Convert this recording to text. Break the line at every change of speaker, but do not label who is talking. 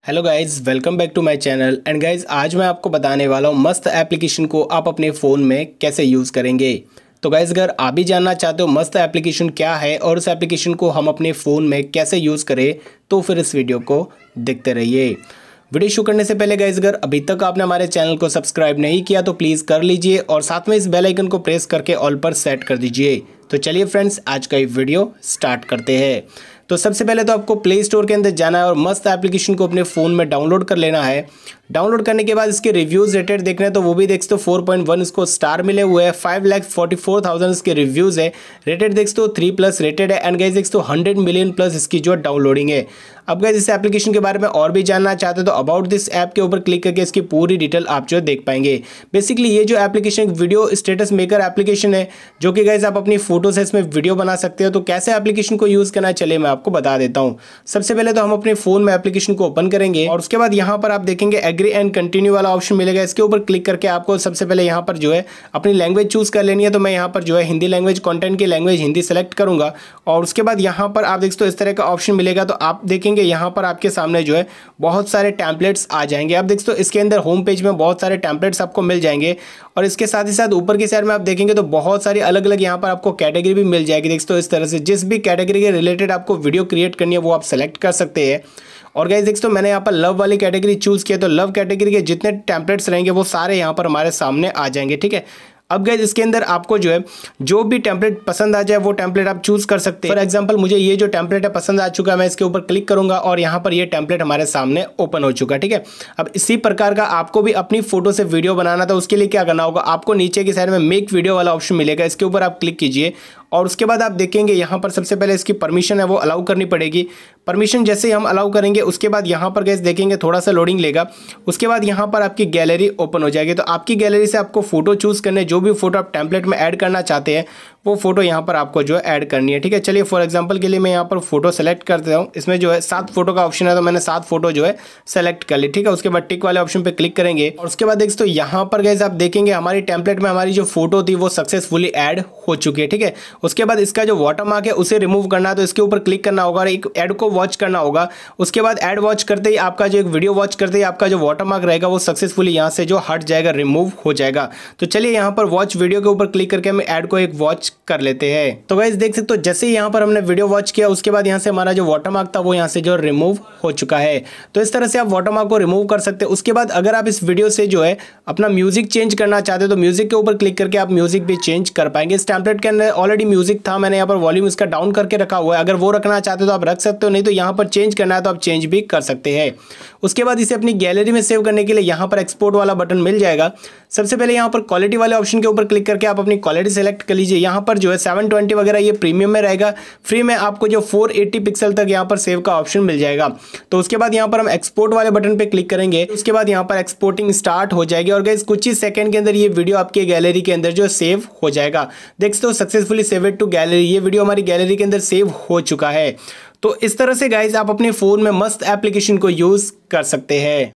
Hello guys, welcome back to my channel. And guys, आज मैं आपको बताने वाला हूँ मस्त एप्लीकेशन को आप अपने फ़ोन में कैसे यूज़ करेंगे। तो गाइज, अगर आप भी जानना चाहते हो मस्त एप्लीकेशन क्या है और उस एप्लीकेशन को हम अपने फ़ोन में कैसे यूज़ करें, तो फिर इस वीडियो को देखते रहिए। वीडियो शुरू करने से पहले गाइज, अगर अभी तक आपने हमारे चैनल को सब्सक्राइब नहीं किया तो प्लीज़ कर लीजिए और साथ में इस बेल आइकन को प्रेस करके ऑल पर सेट कर दीजिए। तो चलिए फ्रेंड्स, आज का ये वीडियो स्टार्ट करते हैं। तो सबसे पहले तो आपको प्ले स्टोर के अंदर जाना है और मस्त एप्लीकेशन को अपने फ़ोन में डाउनलोड कर लेना है। डाउनलोड करने के बाद इसके रिव्यूज़ रेटेड देखना है तो वो भी देख सकते हो 4.1 इसको स्टार मिले हुए हैं। 5,44,000 इसके रिव्यूज़ है। रेटेड देख सकते हो 3+ रेटेड है। एंड गाइस देख सकते हो 100 मिलियन प्लस इसकी जो डाउनलोडिंग है। अब गाइस, इस एप्लीकेशन के बारे में और भी जानना चाहते हो तो अबाउट दिस ऐप के ऊपर क्लिक करके इसकी पूरी डिटेल आप जो देख पाएंगे। बेसिकली ये जो एप्लीकेशन एक वीडियो स्टेटस मेकर एप्लीकेशन है, जो कि गाइस आप अपनी फोटो से इसमें वीडियो बना सकते हो। तो कैसे एप्लीकेशन को यूज़ करना, चलिए मैं आपको बता देता हूँ। सबसे पहले तो हम अपने फ़ोन में एप्लीकेशन को ओपन करेंगे और उसके बाद यहाँ पर आप देखेंगे एग्री एंड कंटिन्यू वाला ऑप्शन मिलेगा। इसके ऊपर क्लिक करके आपको सबसे पहले यहाँ पर जो है अपनी लैंग्वेज चूज़ कर लेनी है। तो मैं यहाँ पर जो है हिंदी लैंग्वेज, कंटेंट की लैंग्वेज हिंदी सेलेक्ट करूँगा और उसके बाद यहाँ पर आप देख सकते हो इस तरह का ऑप्शन मिलेगा। तो आप देखेंगे यहाँ पर आपके सामने जो है बहुत सारे टेम्पलेट्स आ जाएंगे। आप देख सकते हो इसके अंदर होम पेज में बहुत सारे टेम्पलेट्स आपको मिल जाएंगे और इसके साथ ही साथ ऊपर की साइड में आप देखेंगे तो बहुत सारी अलग अलग यहाँ पर आपको कैटेगरी भी मिल जाएगी। देख सकते हो इस तरह से जिस भी कैटेगरी के रिलेटेड आपको वीडियो क्रिएट करनी है वो आप सेलेक्ट कर सकते हैं। और गाइस देख सकते हो मैंने यहाँ पर लव वाली कैटेगरी चूज़ किया, तो लव कैटेगरी के जितने टेम्पलेट्स रहेंगे वो सारे यहाँ पर हमारे सामने आ जाएंगे। ठीक है, अब गाइस इसके अंदर आपको जो है जो भी टेम्पलेट पसंद आ जाए वो टेम्पलेट आप चूज़ कर सकते हैं। फॉर एग्जांपल मुझे ये जो टेम्पलेट है पसंद आ चुका है, मैं इसके ऊपर क्लिक करूंगा और यहाँ पर ये टेम्पलेट हमारे सामने ओपन हो चुका है। ठीक है, अब इसी प्रकार का आपको भी अपनी फोटो से वीडियो बनाना था, उसके लिए क्या करना होगा, आपको नीचे की साइड में मेक वीडियो वाला ऑप्शन मिलेगा। इसके ऊपर आप क्लिक कीजिए और उसके बाद आप देखेंगे यहाँ पर सबसे पहले इसकी परमिशन है वो अलाउ करनी पड़ेगी। परमिशन जैसे ही हम अलाउ करेंगे उसके बाद यहाँ पर गाइस देखेंगे थोड़ा सा लोडिंग लेगा। उसके बाद यहाँ पर आपकी गैलरी ओपन हो जाएगी। तो आपकी गैलरी से आपको फोटो चूज़ करने, जो भी फोटो आप टेम्पलेट में ऐड करना चाहते हैं वो फोटो यहाँ पर आपको जो है ऐड करनी है। ठीक है, चलिए फॉर एग्जांपल के लिए मैं यहाँ पर फोटो सेलेक्ट करता हूँ। इसमें जो है 7 फोटो का ऑप्शन है तो मैंने 7 फोटो जो है सेलेक्ट कर ली। ठीक है, उसके बाद टिक वाले ऑप्शन पे क्लिक करेंगे और उसके बाद देख तो यहाँ पर गाइस आप देखेंगे हमारी टेम्पलेट में हमारी जो फोटो थी वो सक्सेसफुली ऐड हो चुकी है। ठीक है, उसके बाद इसका जो वाटरमार्क है उसे रिमूव करना है तो इसके ऊपर क्लिक करना होगा और एक ऐड को वॉच करना होगा। उसके बाद ऐड वॉच करते ही आपका जो एक वीडियो वॉच करते ही आपका जो वाटरमार्क रहेगा वो सक्सेसफुली यहाँ से जो हट जाएगा, रिमूव हो जाएगा। तो चलिए यहाँ पर वॉच वीडियो के ऊपर क्लिक करके हम ऐड को एक वॉच कर लेते हैं। तो गाइस देख सकते हो जैसे ही यहाँ पर हमने वीडियो वॉच किया उसके बाद यहाँ से हमारा जो वाटरमार्क था वो यहाँ से जो रिमूव हो चुका है। तो इस तरह से आप वाटरमार्क को रिमूव कर सकते हैं। उसके बाद अगर आप इस वीडियो से जो है अपना म्यूजिक चेंज करना चाहते हो तो म्यूजिक के ऊपर क्लिक करके आप म्यूजिक भी चेंज कर पाएंगे। इस टेम्पलेट के अंदर ऑलरेडी म्यूजिक था, मैंने यहाँ पर वॉल्यूम इसका डाउन करके रखा हुआ है। अगर वो रखना चाहते हो तो आप रख सकते हो, नहीं तो यहाँ पर चेंज करना है तो आप चेंज भी कर सकते हैं। उसके बाद इसे अपनी गैलरी में सेव करने के लिए यहाँ पर एक्सपोर्ट वाला बटन मिल जाएगा। सबसे पहले यहाँ पर क्वालिटी वाले ऑप्शन के ऊपर क्लिक करके आप अपनी क्वालिटी सेलेक्ट कर लीजिए। यहाँ पर जो है 720 वगैरह ये प्रीमियम में रहेगा। फ्री में आपको जो 480 पिक्सल तक यहाँ पर सेव का ऑप्शन मिल जाएगा। तो उसके बाद यहाँ पर हम एक्सपोर्ट वाले बटन पे क्लिक करेंगे। उसके बाद यहाँ पर एक्सपोर्टिंग स्टार्ट हो जाएगी और गाइस कुछ ही सेकंड के अंदर ये वीडियो आपके गैलरी के अंदर जो सेव हो जाएगा। देख सकते हो सक्सेसफुली सेव टू गैलरी, ये वीडियो हमारी गैलरी के अंदर सेव हो चुका है। तो इस तरह से गाइस आप अपने फ़ोन में मस्त एप्लीकेशन को यूज़ कर सकते हैं।